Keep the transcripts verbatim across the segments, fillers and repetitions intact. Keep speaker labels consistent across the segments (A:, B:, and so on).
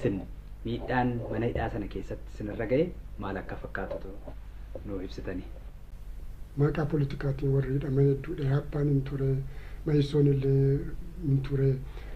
A: isin miidhaan mana hidhaa sana keessatti isinirra ga'e maal akka fakkaatu nuu ibsitanii.
B: Maqaa politikaatiin warri hidhaman hedduudha. Haappaan hin ture, Mayisoon illee hin ture.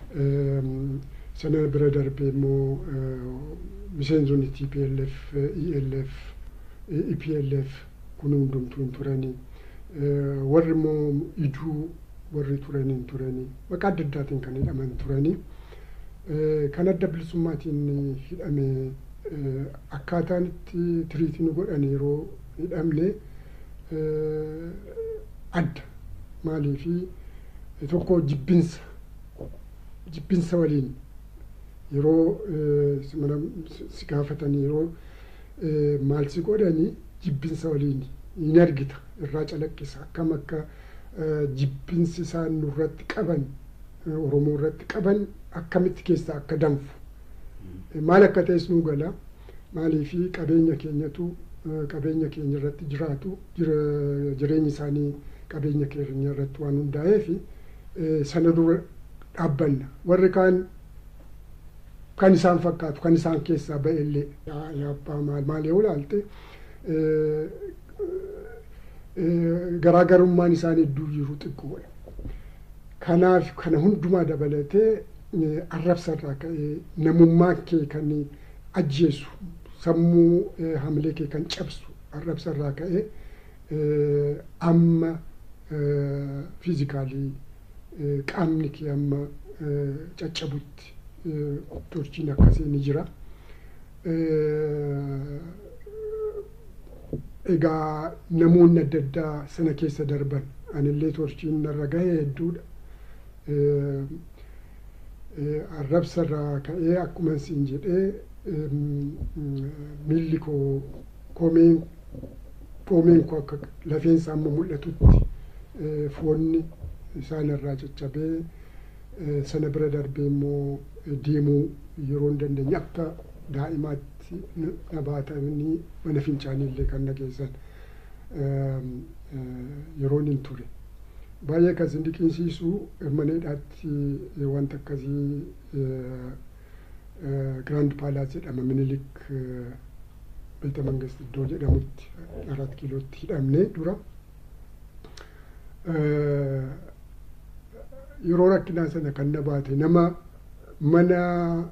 B: Sana bira darbee immoo miseensonni T P L F, E L F, E P L F kun hundumtuu hin turanii. Warri immoo iduu warri turanii hin turanii. Maqaa adda addaatiin kan hidhaman turanii. Kan adda bilisummaatiin hidhame akkaataan itti tiriitiin godhan yeroo hidhamne adda maalii fi tokko jibbinsa jibbinsa waliin yeroo si gaafatanii yeroo maal si godhanii jibbinsa waliin hin argita irraa calaqqisa akkam akka jibbinsi isaan nurratti qaban Oromoo irratti qaban akkamitti keessaa akka danfu maal akka ta'es nuu gala maalii fi qabeenya keenyatu qabeenya keenya irratti jiraatu jireenyi isaanii qabeenya keenya irratti waan hundaa'eef sana dura dhaabbanna warri kaan kan isaan fakkaatu kan isaan keessaa ba'ellee yaabbaa maal maal yoo ilaalte garaagarummaan isaanii iddoo jiru xiqqoodha. Kanaaf kana hundumaa dabalatee arrabsarraa ka'ee namummaa kee kan ajjeesu sammuu hamilee kee kan cabsu arrabsarraa ka'ee amma fiizikaalii qaamni kee amma caccabutti torchiin akkasii ni jira. Egaa namoonni adda addaa sana keessa darban anillee torchiin narra gahee hedduudha. Arrabsarraa ka'ee akkuma isin jedhee miilli koo koomeen koomeen koo akka lafeensa amma mul'atutti foonni isaan irraa caccabee sana bira darbee immoo deemuu yeroo hin dandeenye akka daa'imaatti na baatanii mana fincaanii illee kan nageessan yeroon hin ture. Baay'ee kan isin dinqisiisu mana hidhaatti wanta akkasii Grand Palace jedhama Minilik Beete Mangist iddoo jedhamutti arat kiilootti hidhamne dura yeroo rakkinaa sana kan na baate nama mana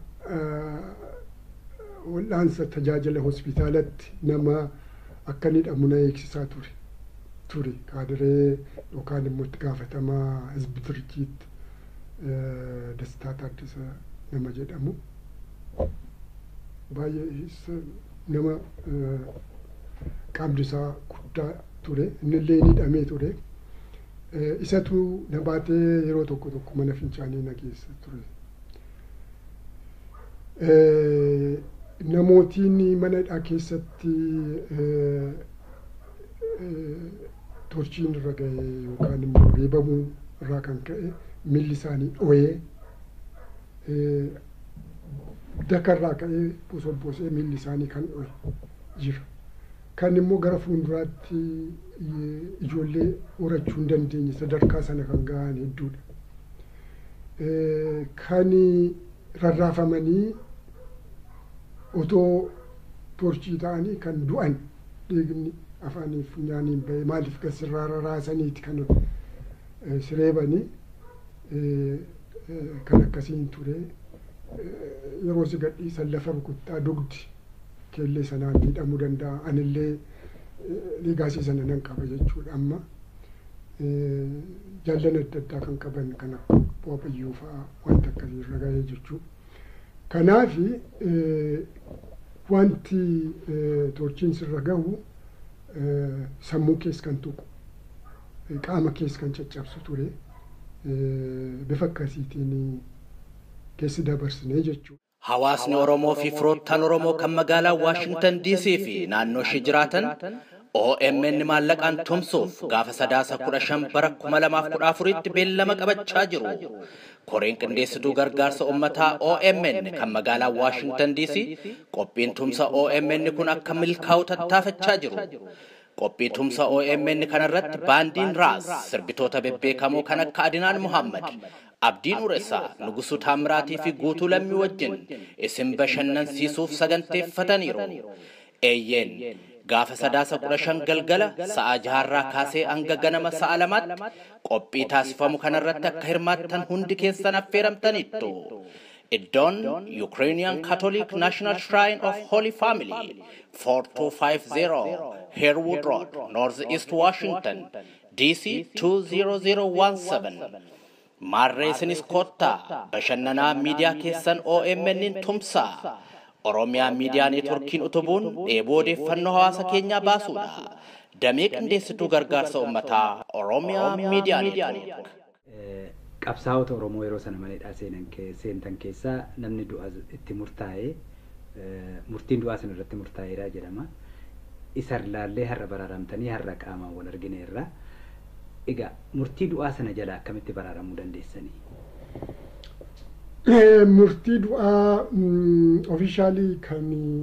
B: wal'aansa tajaajila hospitaalatti nama akka hidhamu na eegsisaa ture ture kaadiree yookaan immoo itti gaafatamaa hizbi dirjiit Dastaa Taaddasa nama jedhamu baay'ee nama qaamni isaa guddaa ture innillee ni hidhamee ture. Isatu na baatee yeroo tokko tokko mana fincaanii na geessa ture. Namootiin mana hidhaa keessatti torchiin irra ga'e yookaan immoo reebamuu irraa kan ka'e miilli isaanii dho'ee dakarraa ka'ee bosobosee miilli isaanii kan dho'e jira. Kan immoo gara fuulduraatti ijoollee horachuu hin dandeenye sadarkaa sana kan ga'an hedduudha. Kan rarraafamanii otoo torchii ta'anii kan du'an dhiigni afaanii funyaaniin ba'e maaliif gasirraa rarraasaniiti kan sireebanii kan akkasiin ture yeroo si gadhiisan lafa rukuttaa dugdi keellee sanaan miidhamuu danda'a anillee ligaasii sana nan qaba jechuudha. Amma jaallan adda addaa kan qaban kan akka Waaqayyoo fa'aa wanta akkasii irra ga'ee jechuudha. Kanaafi wanti torchiin sirra gahu sammuu kees kan tuqu qaama kees kan caccabsu ture bifa akkasiitiin keessi dabarsine jechuudha.
C: Hawaasni Oromoo fi firoottan Oromoo kan magaalaa Waashingtan D C fi naannoo ishee jiraatan O M N maallaqaan tumsuuf gaafa sadaasa kudha shan bara kuma lamaaf kudha afuritti beellama qabachaa jiru. Koreen qindeessituu gargaarsa uummataa O M N kan magaalaa Waashingtan D C qophiin tumsa O M N kun akka milkaa'u tattaafachaa jiru. Qophii tumsa O M N kanarratti baandiin Raas sirbitoota bebbeekamoo kan akka Adinaan Muhammad, Abdiin Ureessaa Nugusuu Taamiraatii fi Guutuu Lammii wajjin isin bashannansiisuuf saganteeffataniiru. Eeyyeen gaafa sadaasa kudha shan galgala sa'a jaharraa kaasee hanga ganama sa'a lamaatti qophii taasifamu kanarratti akka hirmaattan hundi keessan affeeramtanittu. Iddoon Ukrainian Catholic National Shrine of Holy Family four two five zero Harewood Road, North East Washington, D C two zero zero one seven. Marreesinis kottaa bashannanaa miidiyaa keessan O M N tumsaa. Oromiyaa miidiyaa neetworkiin utubuun dheeboo odeeffannoo hawaasa keenyaa baasuudha. Damee qindeessituu gargaarsa uummataa Oromiyaa miidiyaa neetwork.
A: Qabsaa'ota Oromoo yeroo sana maneedhaa seentan keessaa namni du'a itti murtaa'ee murtiin du'aa sana irratti murtaa'eedha jedhama. Isa ilaallee har'a baraaramtanii har'a qaamaan wal argineerra. Egaa murtii du'aa sana jala akkamitti baraaramuu dandeessanii?
B: Murtii du'aa ofishaalii kan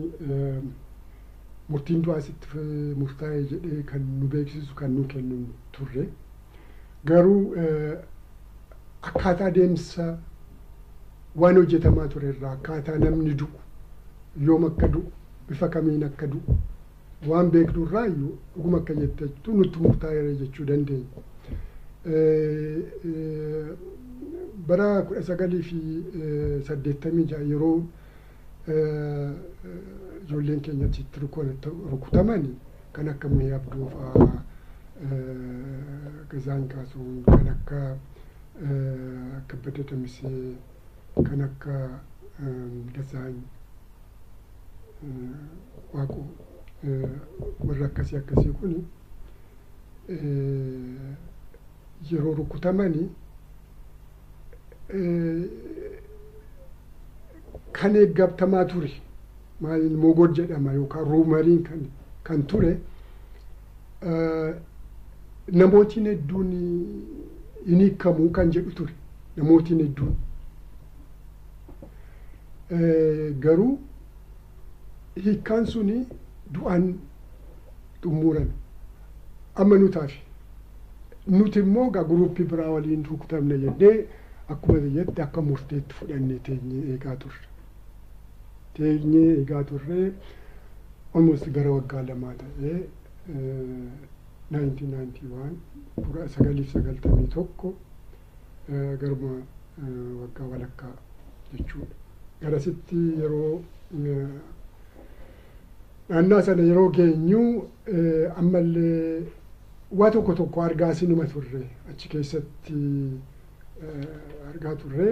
B: murtiin du'aa sitti murtaa'e jedhee kan nu beeksisu kan nu kennu turre. Garuu akkaataa deemsa waan hojjetamaa ture irraa akkaataa namni du'u yoom akka du'u bifa kamiin akka du'u waan beeknu irraa iyyuu dhuguma akka jettu nutti murtaa'eera jechuu dandeenya. Bara kudha sagalii fi saddeettamii ja'a yeroo ijoolleen keenya achitti rukutamani kan akka Mihii Abduu fa'aa Gazaan Kaasuun kan akka Kabbada Damisee kan akka Gazaan Waaqoo warra akkasii akkasii kuni yeroo rukutamani kan eeggatamaa ture maaliin mogod jedhama yookaan ruumariin kan kan ture namootiin hedduun hin hiikamuu kan jedhu ture namootiin hedduun garuu hiikkaan suni du'aan xumurame amma nutaafi nuti immoo gaa guruuppii biraa waliin rukutamne jennee akkuma jette akka murteetti fudhannee teenyee eegaa turre. Teenyee eegaa turre almost gara waggaa lamaa ta'ee nineteen ninety one kudha sagaliif sagaltamii tokko garuma waggaa walakkaa jechuudha. Garasitti yeroo naannaa sana yeroo geenyu ammallee waa tokko tokko argaa sinuma turre achi keessatti argaa turre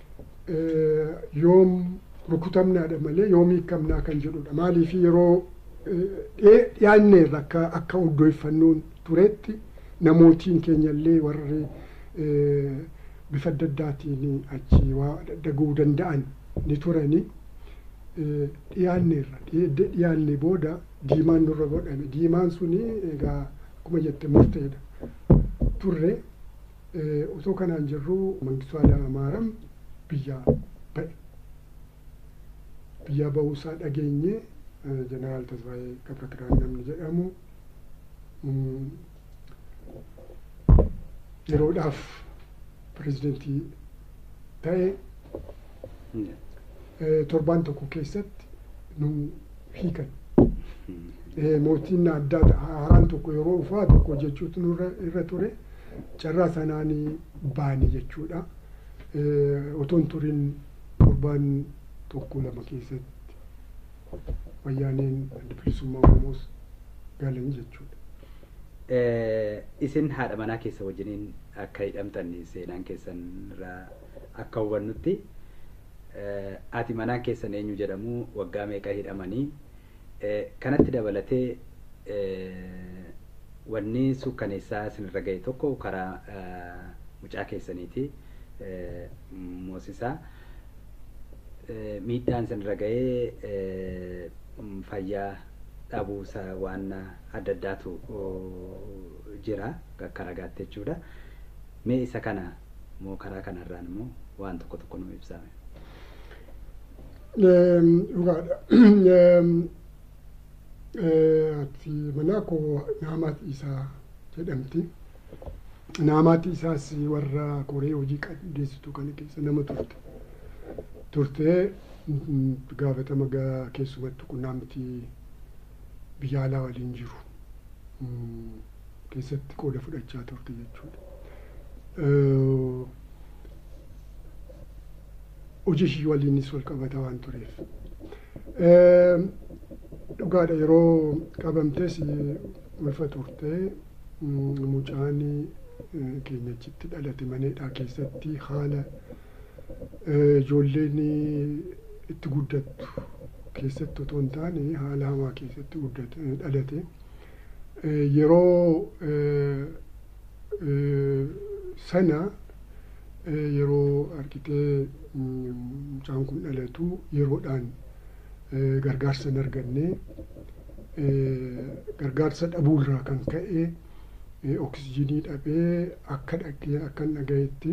B: yoom rukutamnaadha malee yoom hiikamnaa kan jedhudha. Maaliif yeroo dhiyaanneerra akka akka odeeffannoon turetti namootiin keenyallee warri bifa adda addaatiin achi waa dhaga'uu danda'an ni turani. Dhiyaanneerra dhiyaanne booda diimaan nurra godhame. Diimaan suni egaa akkuma jette murteedha turre. Osoo kanaan jirru Mangistuu Hayilamaariyaam biyyaa ba'e. Biyyaa ba'uusaa dhageenye Jeneraal Tasfaayee Gabrakiraan namni jedhamu yeroodhaaf pirezidentii ta'e torbaan tokko keessatti nu hiikan. Mootiin addaa haaraan tokko yeroo dhufaa tokko jechuutu nurra irra ture. Carraa sanaanii baane jechuudha. Otoon turin torbaan tokko lama keessatti wayyaaneen adda bilisummaa Oromoos galanii jechuudha.
A: Isin haadha manaa keessa wajjiniin akka hidhamtan seenaan keessan irraa akka hubannutti haati manaa keessan eenyu jedhamu waggaa meeqa hidhamanii kanatti dabalatee wanni sukkaneessaa isinirra ga'e tokko karaa mucaa keessaniiti Moosisaa miidhaan isinirra ga'ee fayyaa dhabuusaa waan adda addaatu jira akka ragaatti jechuudha. Mee isa kana moo karaa kanarraan immoo waan tokko tokko nu ibsame.
B: Dhugaadha. Ati manaa koo Naamat Isaa jedhamti. naamaati isaas warra koree hojii qindeessitu kana keessa nama turte. Turtee gaafatama keessumattu qunnamtii biyya alaa waliin jiru keessatti qooda fudhachaa turte jechuudha. Hojii ishii waliinis wal qabata waan tureef. Dhugaadha yeroo qabamtes ulfa turtee mucaan keenya achitti dhalate maneedhaa keessatti haala ijoolleen itti guddattu keessatti otoo hin taane haala hamaa keessatti dhalate. Yeroo sana yeroo argitee mucaan kun dhalatu yeroodhaan gargaarsa hin arganne gargaarsa dhabuurraa kan ka'e oksijiinii dhabee akka dhagee akka hin dhagayetti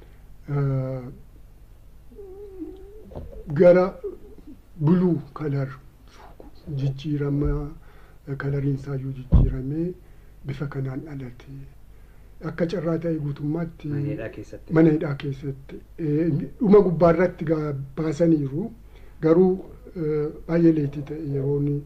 B: gara buluu kalar jijjiirama kalariin isaayyuu jijjiiramee bifa kanaan dhalate. Akka carraa ta'e guutummaatti mana hidhaa keessatti dhuma gubbaarratti baasaniiru garuu baay'ee leetii ta'e yeroon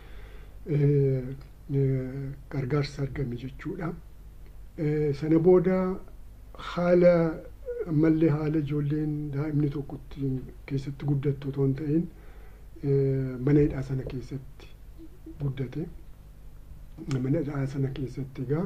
B: gargaarsa argame jechuudha. Sana booda haala ammallee haala ijoolleen daa'imni tokko keessatti guddattu otoo hin ta'in mana hidhaa sana keessatti guddate. Mana hidhaa sana keessatti egaa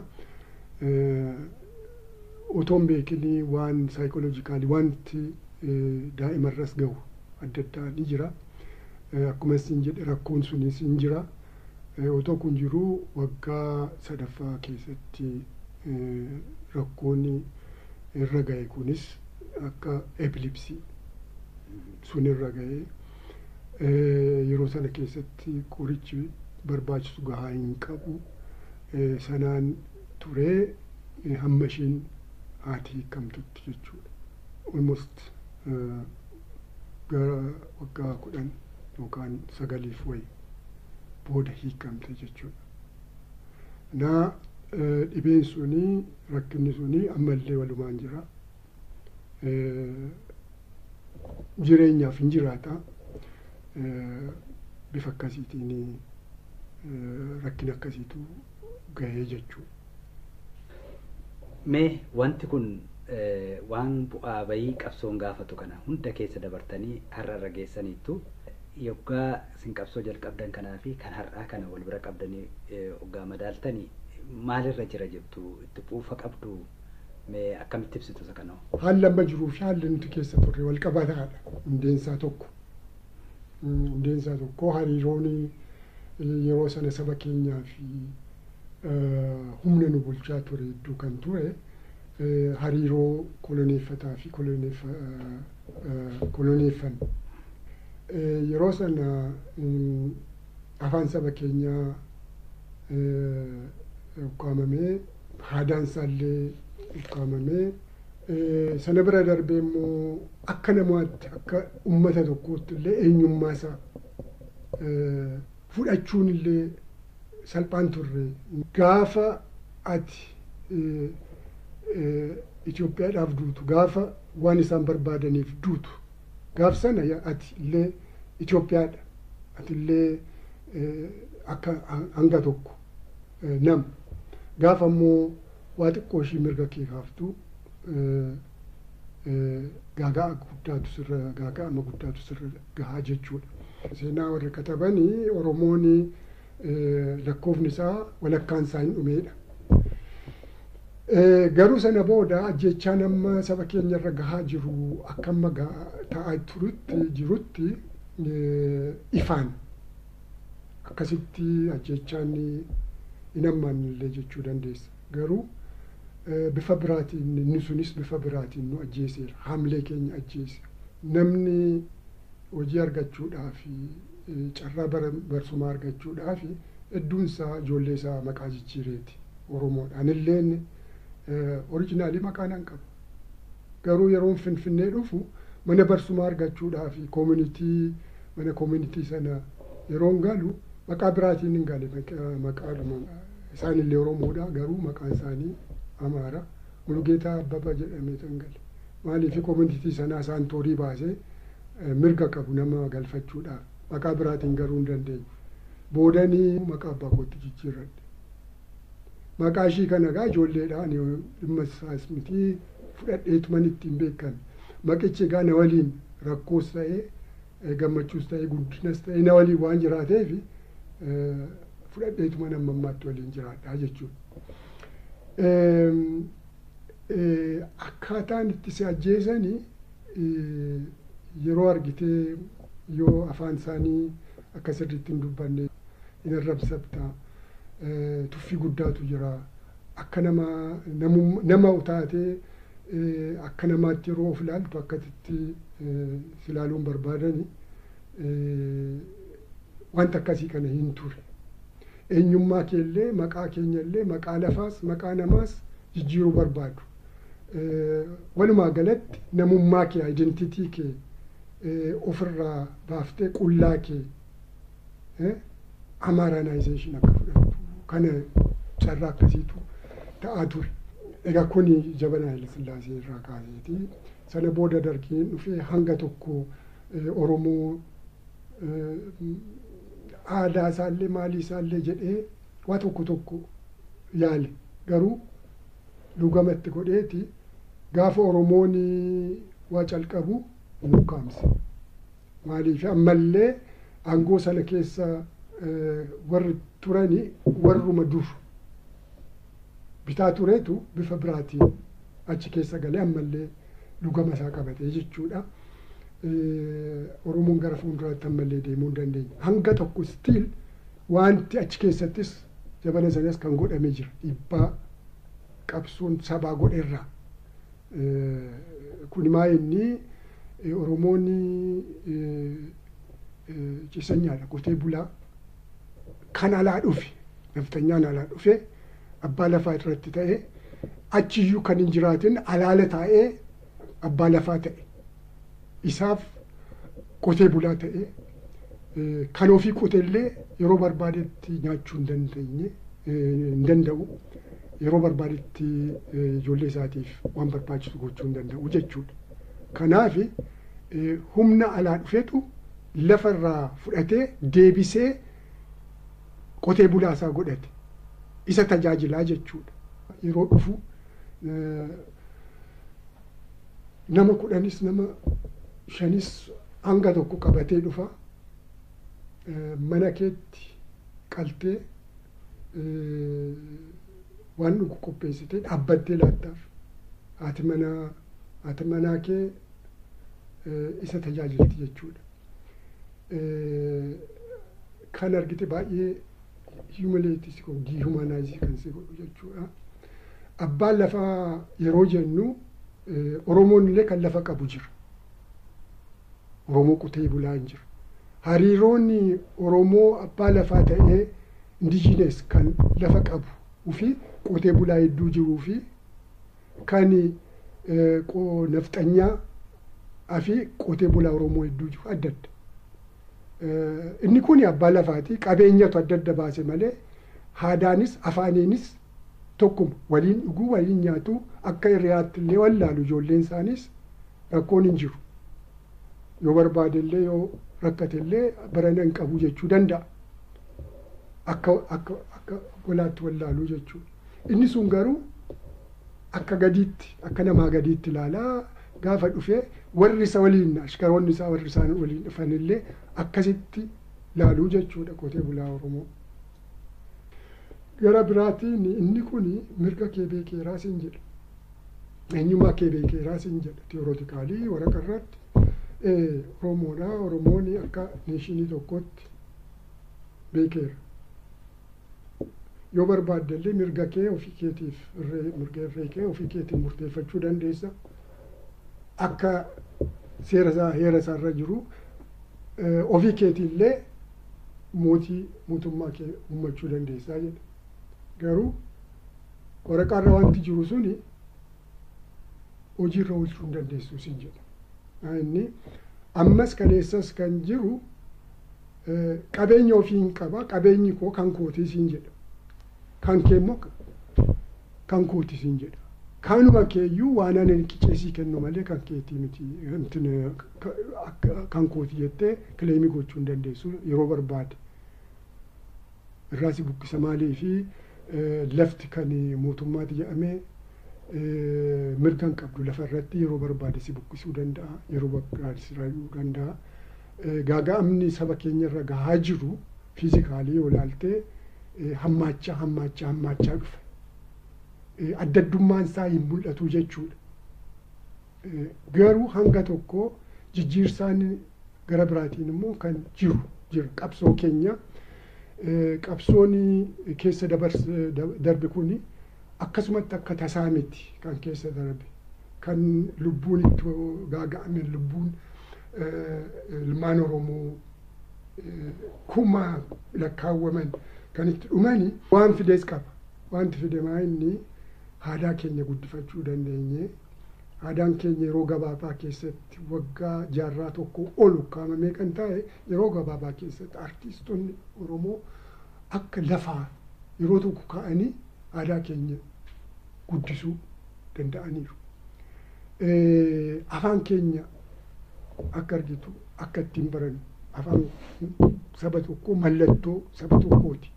B: otoo hin beekin waan saayikooloojikaalii wanti daa'imarras gahu adda addaa ni jira. Akkuma isin jedhe rakkoon sunis ni jira. Otoo kun jiru waggaa sadaffaa keessatti rakkoon irra gahe kunis akka epilepsii sun irra gahe yeroo sana keessatti qorichi barbaachisu gahaa hin qabu. Sanaan turee hamma ishiin haati hiikamtutti jechuudha. Almost gara waggaa kudhan yookaan sagaliif wayi booda hiikamte jechuudha. Na dhibeen suni rakkinni suni ammallee walumaan jira. Jireenyaaf hin jiraata. Bifa akkasiitiin rakkina akkasiitu gahee jechuudha.
A: Mee wanti kun waan bu'aa bayii qabsoon gaafatu kana hunda keessa dabartanii har'a irra geessaniittu yoggaa isin qabsoo jalqabdan kanaa fi kan har'aa kana wal bira qabdanii yoggaa madaaltanii maalirra jira jettu itti quufa qabdu mee akkamitti ibsitu isa kana?
B: Haalli amma jiruu fi haalli nuti keessa turre wal qabataadha. Hundeensaa tokko. Hundeensaa tokko hariiroon yeroo sana saba keenyaa fi humna nu bulchaa ture hedduu kan ture hariiroo koloneeffataa fi koloneeffan. Yeroo sana afaan saba keenyaa ukkaamamee aadaan isaallee ukkaamamee sana bira darbee immoo akka namaatti akka uummata tokkootti illee eenyummaa isaa fudhachuun illee salphaan turre. Gaafa ati Itoophiyaadhaaf duutu gaafa waan isaan barbaadaniif duutu gaaf sana ati illee Itoophiyaadha. Ati illee akka hanga tokko nama gaafa immoo waa xiqqoo ishii mirga kee kaaftu gaagaa guddaatu sirra gaagaa amma guddaatu sirra gahaa jechuudha. Seenaa warra katabanii Oromoon lakkoofni isaa walakkaan isaa hin dhumeedha. Garuu sana booda ajjechaan amma saba keenya irra gahaa jiru akka amma ta'aa turutti jirutti ifaan akkasitti ajjechaan hin hammaannillee jechuu dandeessa. Garuu bifa biraatiin inni sunis bifa biraatiin nu ajjeeseera. Haamlee keenya ajjeese. Namni hojii argachuudhaaf carraa barsumaa argachuudhaaf hedduun isaa ijoollee isaa maqaa jijjiireeti Oromoodhaan. Illeen oriijinaalii maqaa nan qaba. Garuu yeroon Finfinnee dhufu mana barsumaa argachuudhaaf koomunitii mana koomunitii sana yeroon galu maqaa biraatiin hin gale maqaa isaanillee Oromoodha garuu maqaan isaanii Amaara Mulugeetaa Abbabaa jedhamee kan gale. Maaliif koominitii sanaa isaan toorii baasee mirga qabu nama galfachuudhaaf maqaa biraatiin garuu hin dandeenye. Boodanii maqaa abbaa kootti jijjiirradhe. Maqaa ishii kana egaa ijoolleedhaan dhimma isaas miti fudhadheetuman ittiin beekame. Maqichi egaa na waliin rakkoos ta'ee gammachuus ta'ee guddinas ta'ee na waliin waan jiraateef fudhadheetuma nama ammaatti waliin jiraadha jechuudha. Akkaataan itti si ajjeesanii yeroo argitee yoo afaan isaanii akka sirriitti hin dubbanne hin arrabsabta. Tuffii guddaatu jira. Akka nama nama utaatee akka namaatti yeroo of ilaaltu akkasitti si ilaaluun barbaadani wanta akkasii kana hin ture. Eenyummaa keellee maqaa keenyallee maqaa lafaas maqaa namaas jijjiiruu barbaadu. Walumaa galatti namummaa kee identitii kee ofirraa baaftee qullaa kee amaaraanaayizeeshin akka fudhattu kana carraa akkasiitu ta'aa ture. Egaa kuni jabana Haile Sillaasee irraa kaaseeti. Sana booda dargiin dhufee hanga tokko Oromoo aadaa isaallee maalii isaallee jedhee waa tokko tokko yaale. Garuu lugamatti godheeti gaafa Oromoon waa calqabu nu kaamse. Maaliif ammallee aangoo sana keessa warri turani warruma dur bitaa tureetu bifa biraatiin achi keessa galee ammallee lugama isaa qabatee jechuudha. Oromoon gara fuulduraatti ammallee deemuu hin dandeenye. Hanga tokko stiil wanti achi keessattis jabana sanas kan godhamee jira. Dhiibbaa qabsoon sabaa godheerraa. Kun maa inni Oromoonni cisanyaadha qotee bulaa kan alaa dhufe naftanyaan alaa dhufe abbaa lafaa irratti ta'e achiyyuu kan hin jiraatin alaala taa'ee abbaa lafaa ta'e isaaf qotee bulaa ta'e kan ofii qoteellee yeroo barbaadetti nyaachuu hin dandeenye hin danda'u yeroo barbaadetti ijoollee isaatiif waan barbaachisu gochuu hin danda'u jechuudha. Kanaaf humna alaa dhufeetu lafarraa fudhatee deebisee qotee bulaa isaa godhate isa tajaajilaa jechuudha. Yeroo dhufu nama kudhanis nama shanis hanga tokko qabatee dhufa mana keetti qaltee waan dhugu qopheessitee dhaabbattee laattaaf haati manaa haati manaa kee isa tajaajilti jechuudha. Kan argite baay'ee humiliitis kun dihumanaayizii kan si godhu jechuudha. Abbaan lafaa yeroo jennu Oromoon illee kan lafa qabu jira. Oromoo qotee bulaa hin jiru. Hariiroonni Oromoo abbaa lafaa ta'ee indijinees kan lafa qabu fi qotee bulaa hedduu jiruu fi kan nafxanyaa fi qotee bulaa Oromoo hedduu jiru adda adda. Inni kun abbaa lafaati qabeenyatu adda adda baase malee aadaanis afaaniinis tokkuma waliin dhuguu waliin nyaatu akka hiriyaatti illee wallaalu ijoolleen isaanis rakkoon hin jiru. Yoo barbaade illee yoo rakkate illee barana hin qabu jechuu danda'a. Akka akka akka golaatti wallaaluu jechuudha. Inni sun garuu akka gadiitti akka namaa gadiitti ilaalaa gaafa dhufee warri isa waliin ashkaroonni isaa warri isaan waliin dhufan illee akkasitti laaluu jechuudha qotee bulaa Oromoo. Gara biraatiin inni kun mirga kee beekeeraa siin jedha. Eenyummaa kee beekeeraa siin jedha. Tiyoorootikaalii waraqaa irratti Oromoodha. Oromoon akka neeshinii tokkotti beekeera. Yoo barbaadde illee mirga kee ofii keetiif mirga irree kee ofii keetiin murteeffachuu dandeessa. Akka seera isaa heera isaarra jiru ofii keetiillee mootii mootummaa kee uummachuu dandeessaa jedha. Garuu waraqaarra wanti jiru suni hojiirra oolchuu hin dandeessu siin jedha. Inni ammas kaleessas kan jiru qabeenya ofii hin qaba qabeenyi koo kan kootii siin jedha. Kan kee immoo kan kootii siin jedha. kaanuma keeyyuu waan ani qiceesii kennu malee kan keetii miti kan kooti jettee kileemii gochuu hin dandeessu yeroo barbaade irraasi buqqisa maalii fi lafti kan mootummaati jedhamee mirga hin qabdu lafarratti yeroo barbaade si buqqisuu danda'a yeroo barbaade si raayuu danda'a gaaga'amni saba keenyarra gahaa jiru fiizikaalii yoo ilaaltee hammaachaa hammaachaa hammaachaa dhufe. Adda addummaan isaa hin mul'atu jechuudha. Garuu hanga tokko jijjiirsaan gara biraatiin immoo kan jiru jira qabsoo keenya qabsoon keessa darbe kuni akkasumatti akka tasaa miti kan keessa darbe kan lubbuun itti gaaga'ame lubbuun ilmaan Oromoo kuma lakkaawwaman kan itti dhumani waan fides qaba. Wanti fide maa inni aadaa keenya guddifachuu dandeenye aadaan keenya yeroo gabaabaa keessatti waggaa jaarraa tokko ol kaamamee kan ta'e yeroo gabaabaa keessatti artiistonni Oromoo akka lafaa yeroo tokko ka'anii aadaa keenya guddisuu danda'aniiru. Afaan keenya akka argitu akka ittiin baran afaan saba tokko mallattoo saba tokkooti.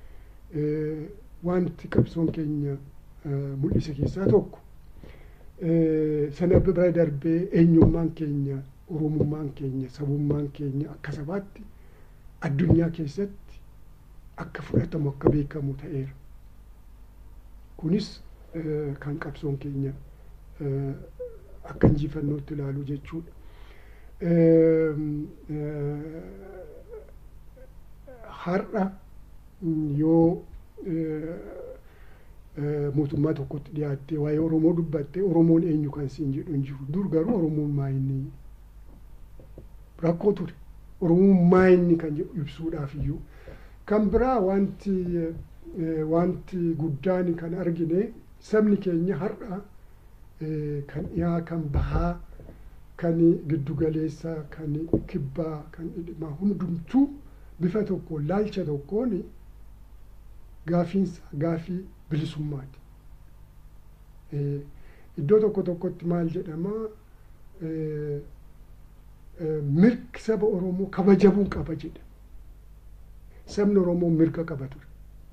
B: Wanti qabsoon keenya mul'ise keessaa tokko sana bira darbee eenyummaan keenya oromummaan keenya sabummaan keenya akka sabaatti addunyaa keessatti akka fudhatamu akka beekamu ta'eera. Kunis kan qabsoon keenya akka injifannootti ilaaluu jechuudha. Har'a yoo mootummaa tokkotti dhiyaattee waa'ee Oromoo dubbattee Oromoon eenyu kan siin jedhu hin jiru. Dur garuu Oromoon maa inni rakkoo ture. Oromoon maa inni kan jedhu ibsuudhaaf iyyuu. Kan biraa wanti wanti guddaan kan argine sabni keenya har'a kan dhiyaa kan bahaa kan giddugaleessaa kan kibbaa kan dhidhimaa hundumtuu bifa tokkoon laalcha tokkoon gaafiinsa gaafii bilisummaati. Iddoo tokko tokkotti maal jedhama mirgi saba Oromoo kabajamuu qaba jedha. Sabni Oromoo mirga qaba ture.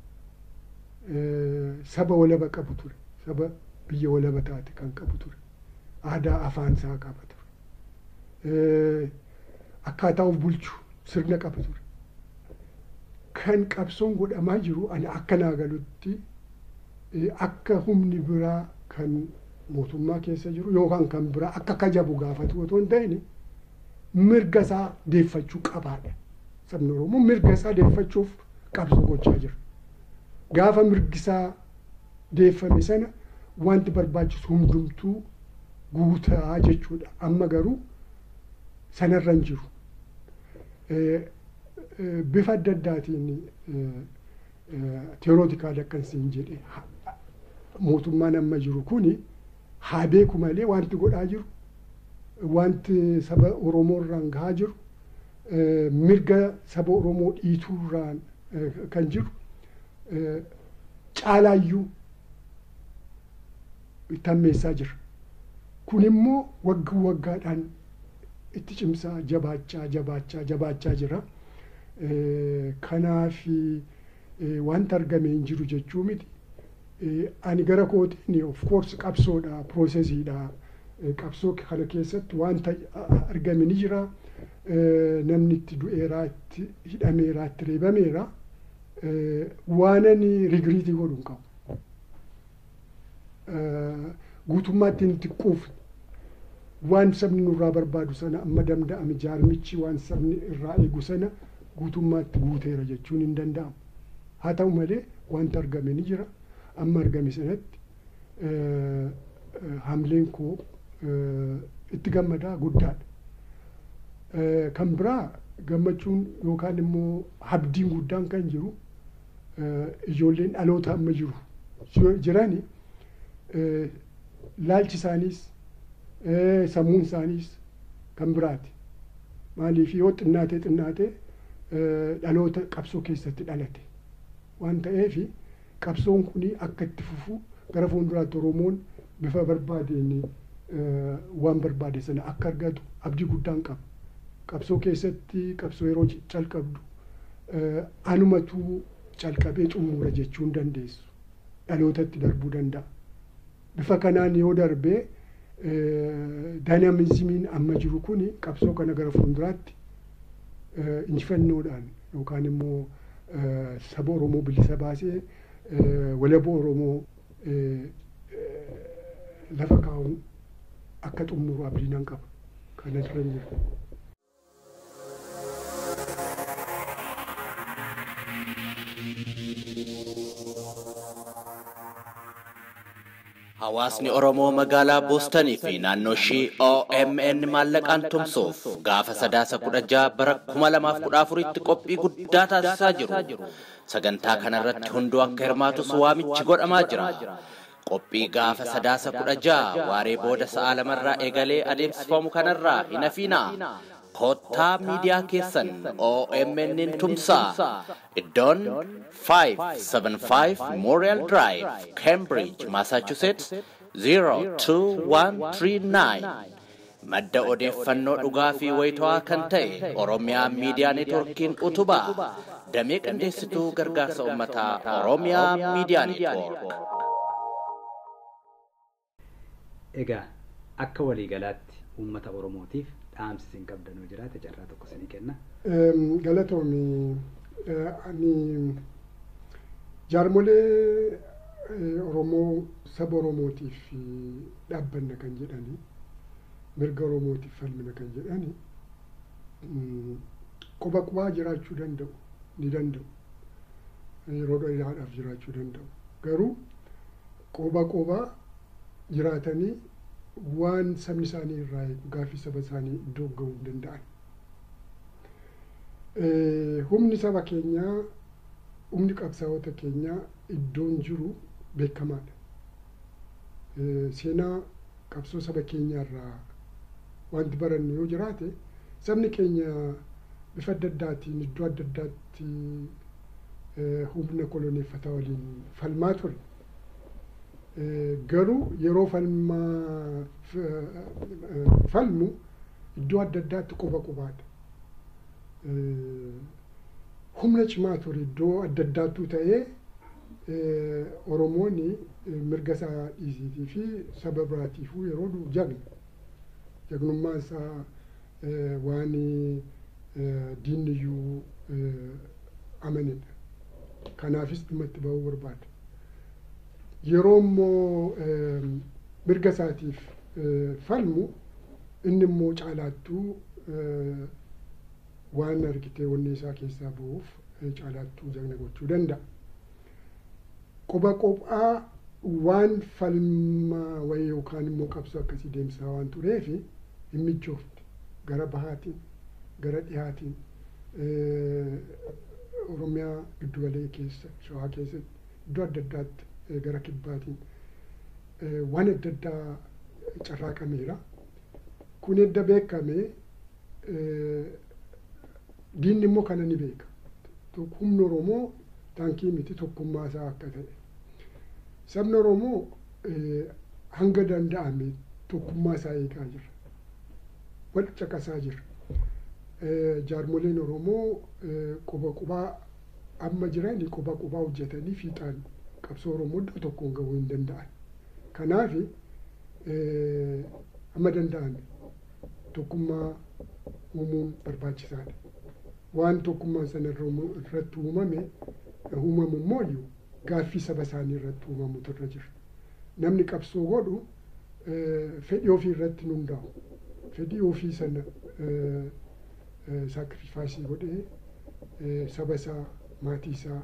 B: Saba walaba qabu ture. Saba biyya walaba taate kan qabu ture. Aadaa afaan isaa qaba ture. Akkaataa of bulchuu sirna qaba ture. Kan qabsoon godhamaa jiru ani akka naa galutti akka humni biraa kan mootummaa keessa jiru yookaan kan biraa akka kajabu gaafatu otoo hin ta'in mirga isaa deeffachuu qabaadha. Sabni Oromoo mirga isaa deeffachuuf qabsoo gochaa jira. Gaafa mirgi isaa deeffame sana wanti barbaachisu hundumtuu guutaa jechuudha. Amma garuu sanarra hin jiru. Bifa adda addaatiin teorootiikaali akkan siin jedhe mootummaan amma jiru kuni haa beeku malee wanti godhaa jiru wanti saba Oromoo irraan gahaa jiru mirga saba Oromoo dhiituu irraan kan jiru caalaayyuu tammeessaa jira. Kun immoo waggaa waggaadhaan itti cimsaa jabaachaa jabaachaa jabaachaa jira. Kanaaf wanta argame hin jiru jechuu miti. Ani gara kootiin of course qabsoodha piroosesiidha. Qabsoo kana keessatti wanta argame ni jira. Namni itti du'eeraa itti hidhameeraa itti reebameera. Waan ani rigiriitii godhu hin qabu. Guutummaatti hin xiqqoofne. Waan sabni nurraa barbaadu sana amma danda'ame jaarmichi waan sabni irraa eegu sana guutummaatti guuteera jechuun hin danda'amu. Haa ta'u malee wanta argame ni jira. Amma argame sanatti hamleen koo itti gammadaa guddaadha. Kan biraa gammachuun yookaan immoo abdiin guddaan kan jiru ijoolleen dhaloota amma jiru jirani laalchi isaaniis sammuun isaaniis kan biraati. Maaliif yoo xinnaatee xinnaatee dhaloota qabsoo keessatti dhalate waan ta'eef qabsoon kuni akka itti fufu gara fuulduraatti Oromoon bifa barbaadeen waan barbaade sana akka argatu abdii guddaan qaba. Qabsoo keessatti qabsoo yeroo calqabdu anumatu calqabee xumura jechuun dandeessu. Dhalootatti darbuu danda'a. Bifa kanaan yoo darbee daayinaamizimiin amma jiru kuni qabsoo kana gara fuulduraatti injifannoodhaan yookaan immoo saba Oromoo bilisa baasee walaboo Oromoo lafa kaa'uun akka xumuru abdii nan qaba. Kana dura jiru.
C: Hawaasni Oromoo magaalaa Boostanii fi naannoo ishii O M N maallaqaan tumsuuf gaafa sadaasa kudha jaha bara kuma lamaaf kudha afuritti qophii guddaa taasisaa jiru. Sagantaa kanarratti hunduu akka hirmaatus waamichi godhamaa jira. Qophii gaafa sadaasa kudha jaha waaree booda sa'a lamarraa eegalee adeemsifamu kanarraa hin hafiinaa. Kottaa miidiyaa keessan O M N tumsaa. Iddoon five seventy-five Memorial Drive, Cambridge, Massachusetts zero two one three nine. Madda odeeffannoo dhugaa fi wayitawaa kan ta'e Oromiyaa Miidiyaa Neetworkiin utubaa. Damee qindeessituu gargaarsa uummataa Oromiyaa Miidiyaa Neetwork.
A: Egaa akka waliigalaatti uummata Oromootiif dhaamsi isin qabdanuu jiraate carraa tokko isinii kenna.
B: Galatoomii ani jaarmolee Oromoo saba Oromootiif dhaabbanna kan jedhani mirga Oromootiif falmina kan jedhani quba qubaa jiraachuu danda'u ni danda'u yeroo dheeraadhaaf jiraachuu danda'u garuu quba qubaa jiraatanii waan sabni isaanii irraa gaaffii saba isaanii iddoo ga'uu danda'an. Humni saba keenyaa humni qabsaa'ota keenyaa iddoon jiru beekamaadha. Seenaa qabsoo saba keenyaa irraa wanti barannu yoo jiraate sabni keenya bifa adda addaatiin iddoo adda addaatti humna koloneeffataa waliin falmaa ture. Garuu yeroo falmaa falmu iddoo adda addaatti quba qubaadha. Humna cimaa ture iddoo adda addaattuu ta'ee Oromoonni mirga isaa dhiisiitii fi saba biraatiifuu yeroo du'u jagna. Jagnummaan isaa waan diinniyyuu amanedha. Kanaafis dhimma ba'uu barbaada. Yeroo immoo mirga isaatiif falmu inni immoo caalaattuu waan argitee wanni isaa keessaa bu'uuf caalaattuu jagna gochuu danda'a. Quba qophaa waan falmaa wayii yookaan immoo qabsoo akkasii deemsaa waan tureef hin mijoofne gara bahaatiin gara dhihaatiin Oromiyaa giddugalee keessa Shawaa keessatti iddoo adda addaatti gara kibbaatiin waan adda addaa carraaqameera. Kun edda beekame diinni immoo kana ni beeka. Humni Oromoo taankii miti tokkummaa isaa akka ta'e. Sabni Oromoo hanga danda'ame tokkummaa isaa eegaa jira. Wal caqasaa jira. Jaarmoleen Oromoo quba qubaa amma jiranii quba qubaa hojjetanii fiixaan qabsoo Oromoo iddoo tokkoon gahuu hin danda'an. Kanaaf amma danda'ame tokkummaa uumuun barbaachisaadha. Waan tokkummaan sana irratti uumame uumamu immoo gaaffii saba isaanii irratti uumamutu irra jira. Namni qabsoo godhu fedhii ofii irratti hundaa'u. Fedhii ofii sana saakrifaasii godhee saba isaa maatii isaa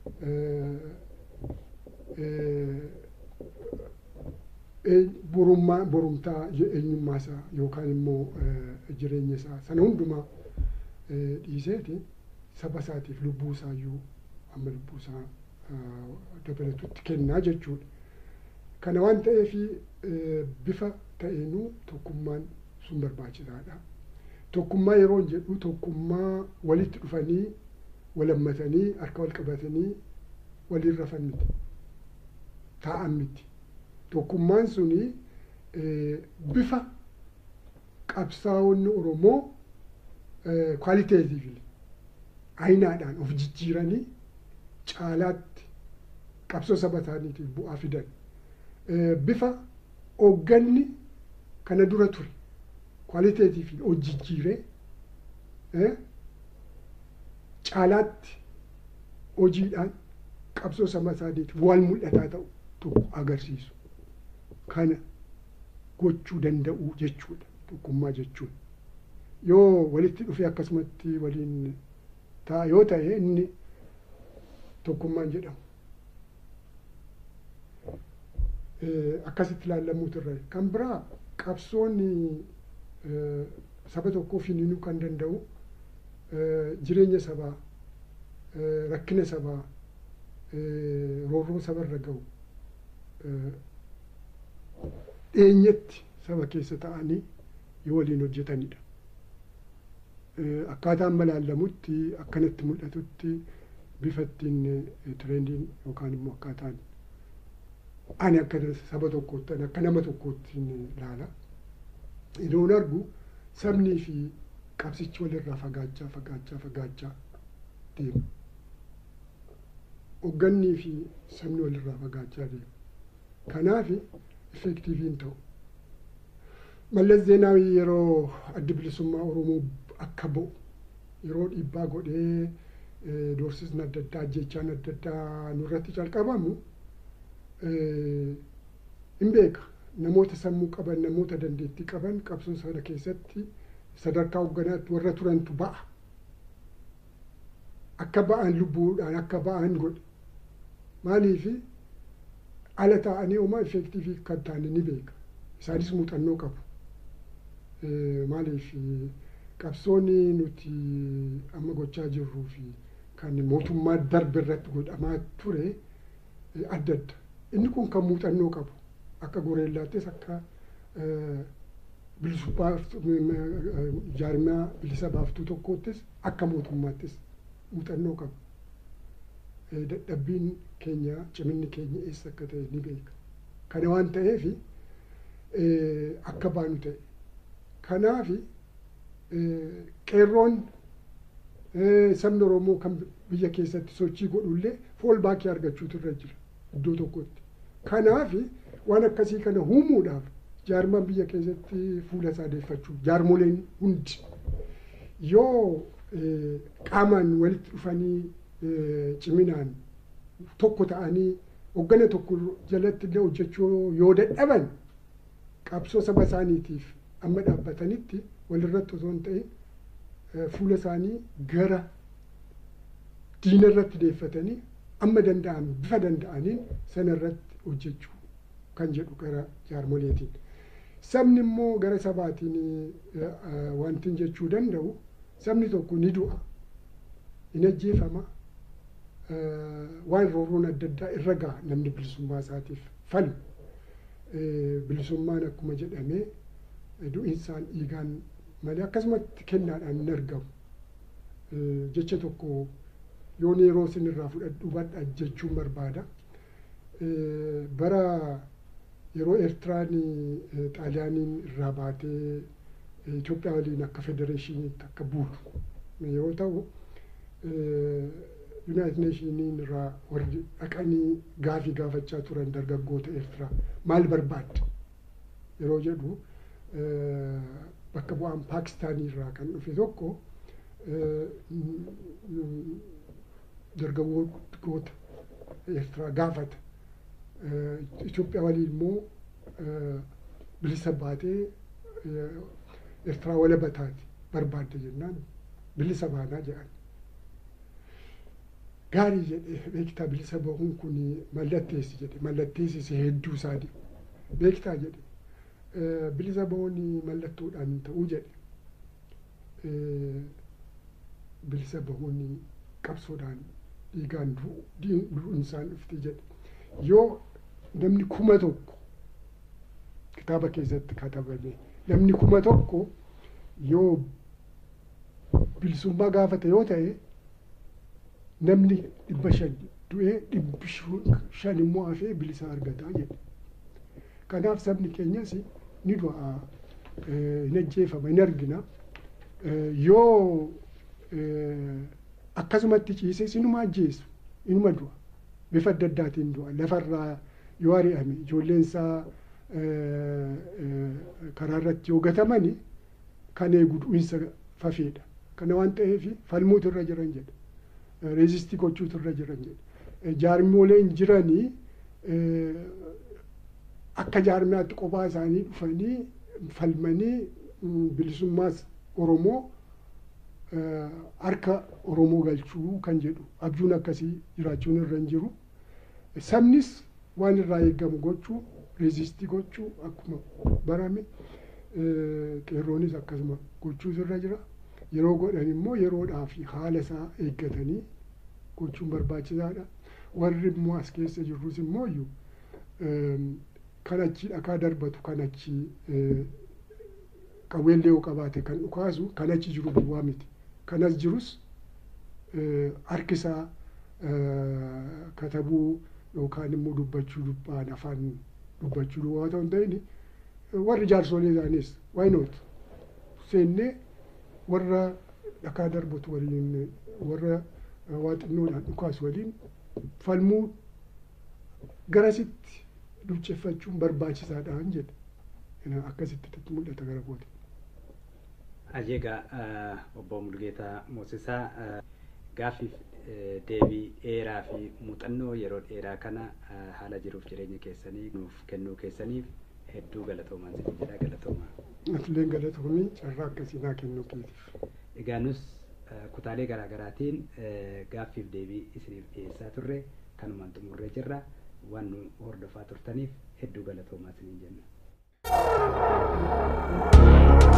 B: borummaa borumtaa eenyummaa isaa yookaan immoo jireenya isaa sana hundumaa dhiiseeti saba isaatiif lubbuu isaayyuu amma lubbuu isaa dabalatutti kennaa jechuudha. Kana waan ta'eef bifa ta'eenuu tokkummaan sun barbaachisaadha. Tokkummaa yeroo jedhu tokkummaa walitti dhufanii walammatanii harka wal qabatanii waliin rafan miti. Taa'an miti. tokkummaan suni bifa qabsaa'onni Oromoo kwaaliteetiifi ayinaadhaan of jijjiiranii caalaatti qabsoo saba isaaniitiif bu'aa fidan. Bifa hoogganni kana dura ture kwaaliteetiifi of jijjiiree caalaatti hojiidhaan qabsoo saba isaaniitiif waan mul'ataa ta'u tokko agarsiisu. Kana gochuu danda'u jechuudha tokkummaa jechuun. Yoo walitti dhufee akkasumatti waliin ta'a yoo ta'e inni tokkummaan jedhamu. Akkasitti ilaallamuutu irra. Kan biraa qabsoonni saba tokkoof hiniinuu kan danda'u jireenya sabaa, rakkina sabaa, roorroo sabarra ga'u dheenyetti saba keessa ta'anii yoo waliin hojjetanidha. Akkaataan malaallamutti akkanatti mul'atutti bifa ittiin tirendiin yookaan immoo akkaataan ani akka saba tokkootti akka nama tokkootti ilaala. Iddoon argu sabnii fi qabsichi walirraa fagaachaa fagaachaa fagaachaa deema. Hoggannii fi sabni walirraa fagaachaa deema. Kanaaf effektiiviin ta'u. Mallas Zeenaawii yeroo adda bilisummaa Oromoo akka ba'u yeroo dhiibbaa godhee doorsisni adda addaa ajjechaan adda addaa nurratti calqabamu hin beeka. Namoota sammuu qaban, namoota dandeettii qaban qabsoo sana keessatti sadarkaa hoogganaatti warra turantu ba'a. Akka ba'an lubbuudhaan akka ba'an godhe. Maaliifi ala ta'anii homaa effektiivii kan ta'an ni beeka. Isaanis muuxannoo qabu. Maaliif qabsoonni nuti amma gochaa jirruu fi kan mootummaa darbe irratti godhamaa ture adda adda. Inni kun kan muuxannoo qabu. Akka goreellaattis akka jaarmaa bilisa baaftuu tokkoottis akka mootummaattis muuxannoo qabu. Dadhabbiin keenya ciminni keenya eessa akka ta'e ni beeka. Kana waan ta'eef akka baanu ta'e. Kanaaf qeerroon sabni Oromoo kan biyya keessatti sochii godhullee foolbaakii argachuutu irra jira iddoo tokkotti. Kanaaf waan akkasii kana uumuudhaaf jaarmaan biyya keessatti fuula isaa deeffachuu jaarmoleen hundi yoo qaamaan walitti dhufanii ciminaan tokko ta'anii hoggana tokko jalatti illee hojjechuu yoo dadhaban qabsoo saba isaaniitiif amma dhaabbatanitti walirratti osoo hin ta'in fuula isaanii gara diina irratti deeffatanii amma danda'an bifa danda'aniin sana irratti hojjechuu kan jedhu gara jaarmoleetiin. Sabni immoo gara sabaatiin wantin jechuu danda'u sabni tokko ni du'a, hin ajjeefama, waan roorroon adda addaa irra gaha namni bilisummaa isaatiif falmu. Bilisummaan akkuma jedhamee du'insaan dhiigaan malee akkasumatti kennaadhaan hin argamu. Jecha tokko yoon yeroo isinirraa fudhadhu badha jechuun barbaada. Bara yeroo Eertiraan Xaaliyaaniin irraa baatee Itoophiyaa waliin akka federeeshiniitti akka buutu yeroo ta'u Yuunaayitid Neeshiniin irraa warri dhaqanii gaafii gaafachaa turan dargaggoota Eertiraa maal barbaadde yeroo jedhu bakka bu'aan Paakistaanii irraa kan dhufe tokko dargaggoota Eertiraa gaafata. Itoophiyaa waliin immoo bilisa baatee Eertiraa walaba taate barbaadde jennaan bilisa baanaa jedhan. Gaarii jedhee beektaa bilisa bahuun kun mallatteessi jedhe mallatteessise hedduu isaanii beektaa jedhe bilisa bahuun mallattoodhaan ta'uu jedhe bilisa bahuun qabsoodhaan dhiigaan du'uunsaan dhufte jedhe yoo namni kuma tokko kitaaba keessatti katabame namni kuma tokko yoo bilisummaa gaafate yoo ta'e namni dhibba shan du'ee dhibbi shan immoo hafee bilisa argataa jedhe. Kanaaf sabni keenyas ni du'a hin ajjeefama hin argina. Yoo akkasumatti ciises inuma ajjeesu inuma du'a bifa adda addaatiin du'a lafarraa yoo ari'ame ijoolleen isaa karaa irratti yoo gatamani kan eegu du'insa fafeedha. Kana waan ta'eef falmuutu irra jiran jedha. Reezistii gochuutu irra jiran jedha. Jaarmooleen jiranii akka jaarmiyaatti kophaa isaanii dhufanii falmanii bilisummaas Oromoo harka Oromoo galchuu kan jedhu abjuun akkasii jiraachuun irra hin jiru. Sabnis waan irraa eegamu gochuu reezistii gochuu akkuma barame qeerroonis akkasuma gochuutu irra jira. Yeroo godhan immoo yeroodhaa fi haala isaa eeggatanii gochuun barbaachisaadha. Warri immoo as keessa jirrus immoo iyyuu kan achi dhakaa darbatu kan achi qawweellee yoo qabaate kan dhukaasu kan achi jiru duwwaa miti. Kanas jirus harki isaa katabuu yookaan immoo dubbachuu dubbaan afaan dubbachuu duwwaa ta'uu hin ta'in warri jaarsolee isaanis why not seennee warra dhakaa darbatu waliin warra waa xinnoodhaan dhukaasu waliin falmuu garasitti dubbiffachuun barbaachisaadhaan jedha. Akkasitti mul'ata gara kooti.
A: Ajeegaa obbo Mulgeetaa Moosisaa gaaffiif deebii dheeraa fi muuxannoo yeroo dheeraa kana haala jiruuf jireenya keessanii nuuf kennuu keessaniif hedduu galatoomaa isin jedha. Galatoomaa.
B: Atileen galatoomii carraa akkasii naa kennuu keetiif.
A: Egaa nus kutaalee garaa garaatiin gaaffiif deebii isiniif dhiyeessaa turre kanumaan xumurree jirra. Waan nu hordofaa turtaniif hedduu galatoomaa isin jenna.